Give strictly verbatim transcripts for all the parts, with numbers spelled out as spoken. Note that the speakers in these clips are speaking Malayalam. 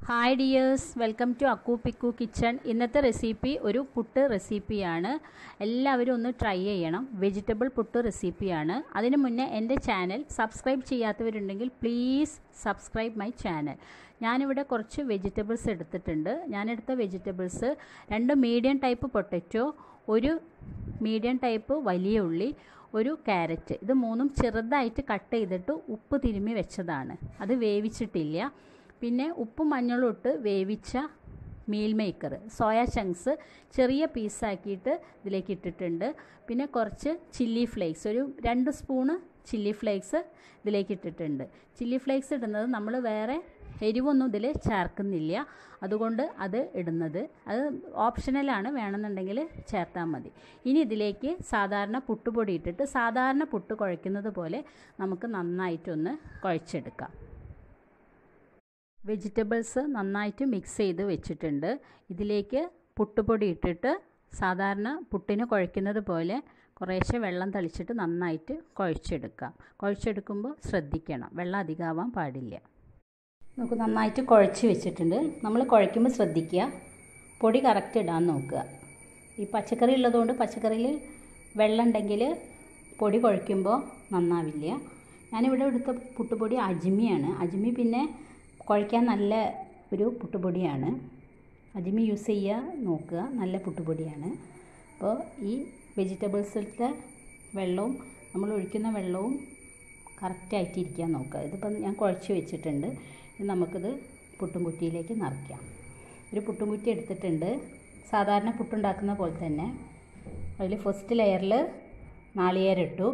Hi dears, welcome to Akku Pikku kitchen. ഇന്നത്തെ റെസിപ്പി ഒരു പുട്ട് റെസിപ്പിയാണ്. എല്ലാവരും ഒന്ന് ട്രൈ ചെയ്യണം. വെജിറ്റബിൾ പുട്ട് റെസിപ്പിയാണ്. അതിന് മുന്നേ എൻ്റെ ചാനൽ സബ്സ്ക്രൈബ് ചെയ്യാത്തവരുണ്ടെങ്കിൽ പ്ലീസ് സബ്സ്ക്രൈബ് മൈ ചാനൽ. ഞാനിവിടെ കുറച്ച് വെജിറ്റബിൾസ് എടുത്തിട്ടുണ്ട്. ഞാനെടുത്ത വെജിറ്റബിൾസ് രണ്ട് മീഡിയം ടൈപ്പ് പൊട്ടറ്റോ, ഒരു മീഡിയം ടൈപ്പ് വലിയ ഉള്ളി, ഒരു ക്യാരറ്റ്. ഇത് മൂന്നും ചെറുതായിട്ട് കട്ട് ചെയ്തിട്ട് ഉപ്പ് തിരുമ്മി വെച്ചതാണ്. അത് വേവിച്ചിട്ടില്ല. പിന്നെ ഉപ്പും മഞ്ഞളും ഇട്ട് വേവിച്ച മീൽ മേക്കർ, സോയ ചങ്ക്സ് ചെറിയ പീസാക്കിയിട്ട് ഇതിലേക്ക് ഇട്ടിട്ടുണ്ട്. പിന്നെ കുറച്ച് ചില്ലി ഫ്ലേക്സ്, ഒരു രണ്ട് സ്പൂണ് ചില്ലി ഫ്ലേക്സ് ഇതിലേക്ക് ഇട്ടിട്ടുണ്ട്. ചില്ലി ഫ്ലേക്സ് ഇടുന്നത് നമ്മൾ വേറെ എരിവൊന്നും ഇതിൽ ചേർക്കുന്നില്ല, അതുകൊണ്ട് അത് ഇടുന്നത്. അത് ഓപ്ഷണലാണ്, വേണമെന്നുണ്ടെങ്കിൽ ചേർത്താൽ മതി. ഇനി ഇതിലേക്ക് സാധാരണ പുട്ടുപൊടി ഇട്ടിട്ട് സാധാരണ പുട്ട് കുഴയ്ക്കുന്നത് പോലെ നമുക്ക് നന്നായിട്ടൊന്ന് കുഴച്ചെടുക്കാം. വെജിറ്റബിൾസ് നന്നായിട്ട് മിക്സ് ചെയ്ത് വെച്ചിട്ടുണ്ട്. ഇതിലേക്ക് പുട്ടുപൊടി ഇട്ടിട്ട് സാധാരണ പുട്ടിന് കുഴയ്ക്കുന്നത് പോലെ കുറേശ്ശെ വെള്ളം തളിച്ചിട്ട് നന്നായിട്ട് കുഴച്ചെടുക്കാം. കുഴച്ചെടുക്കുമ്പോൾ ശ്രദ്ധിക്കണം, വെള്ളം അധികമാവാൻ പാടില്ല. നമുക്ക് നന്നായിട്ട് കുഴച്ച് വെച്ചിട്ടുണ്ട്. നമ്മൾ കുഴയ്ക്കുമ്പോൾ ശ്രദ്ധിക്കുക, പൊടി കറക്റ്റ് ഇടാൻ നോക്കുക. ഈ പച്ചക്കറി ഉള്ളതുകൊണ്ട് പച്ചക്കറിയിൽ വെള്ളം ഉണ്ടെങ്കിൽ പൊടി കുഴയ്ക്കുമ്പോൾ നന്നാവില്ല. ഞാനിവിടെ എടുത്ത പുട്ടുപൊടി അജ്മിയാണ്. അജ്മി പിന്നെ കുഴയ്ക്കാൻ നല്ല ഒരു പുട്ടുപൊടിയാണ്. അജ്മി യൂസ് ചെയ്യുക നോക്കുക, നല്ല പുട്ടുപൊടിയാണ്. അപ്പോൾ ഈ വെജിറ്റബിൾസിലത്തെ വെള്ളവും നമ്മൾ ഒഴിക്കുന്ന വെള്ളവും കറക്റ്റായിട്ട് ഇരിക്കാൻ നോക്കുക. ഇതിപ്പം ഞാൻ കുഴച്ച് വെച്ചിട്ടുണ്ട്. ഇത് നമുക്കിത് പുട്ടും കുറ്റിയിലേക്ക് നിറയ്ക്കാം. ഒരു പുട്ടും കുറ്റി എടുത്തിട്ടുണ്ട്, സാധാരണ പുട്ടുണ്ടാക്കുന്ന പോലെ തന്നെ. അതിൽ ഫസ്റ്റ് ലെയറിൽ നാളികേരം ഇട്ടു.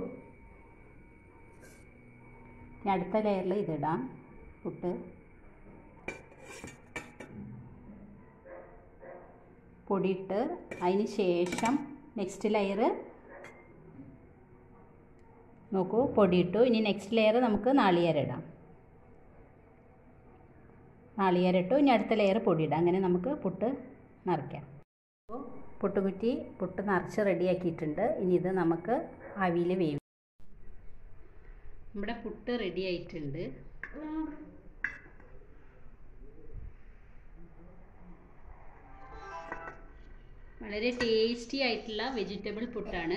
അടുത്ത ലെയറിൽ ഇതിടാം, പുട്ട് പൊടിയിട്ട്. അതിന് ശേഷം നെക്സ്റ്റ് ലെയർ നോക്കൂ, പൊടിയിട്ടു. ഇനി നെക്സ്റ്റ് ലെയർ നമുക്ക് നാളികേരം ഇടാം. നാളികേരം ഇട്ടു. ഇനി അടുത്ത ലെയർ പൊടിയിടാം. അങ്ങനെ നമുക്ക് പുട്ട് നിറയ്ക്കാം. അപ്പോൾ പുട്ടുകുറ്റി പുട്ട് നിറച്ച് റെഡിയാക്കിയിട്ടുണ്ട്. ഇനി ഇത് നമുക്ക് ആവിയിൽ വേവി. നമ്മുടെ പുട്ട് റെഡി ആയിട്ടുണ്ട്. വളരെ ടേസ്റ്റി ആയിട്ടുള്ള വെജിറ്റബിൾ പുട്ടാണ്.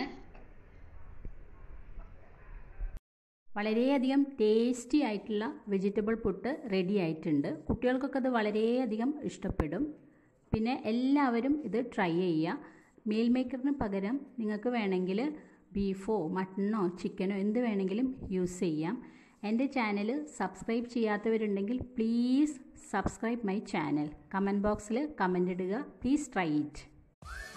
വളരെയധികം ടേസ്റ്റി ആയിട്ടുള്ള വെജിറ്റബിൾ പുട്ട് റെഡി ആയിട്ടുണ്ട്. കുട്ടികൾക്കൊക്കെ ഇത് വളരെയധികം ഇഷ്ടപ്പെടും. പിന്നെ എല്ലാവരും ഇത് ട്രൈ ചെയ്യുക. മീൽ മേക്കറിന് പകരം നിങ്ങൾക്ക് വേണമെങ്കിൽ ബീഫോ മട്ടണോ ചിക്കനോ എന്ത് വേണമെങ്കിലും യൂസ് ചെയ്യാം. എൻ്റെ ചാനൽ സബ്സ്ക്രൈബ് ചെയ്യാത്തവരുണ്ടെങ്കിൽ please subscribe my channel. Comment ബോക്സിൽ കമൻ്റ് ഇടുക. Please try it.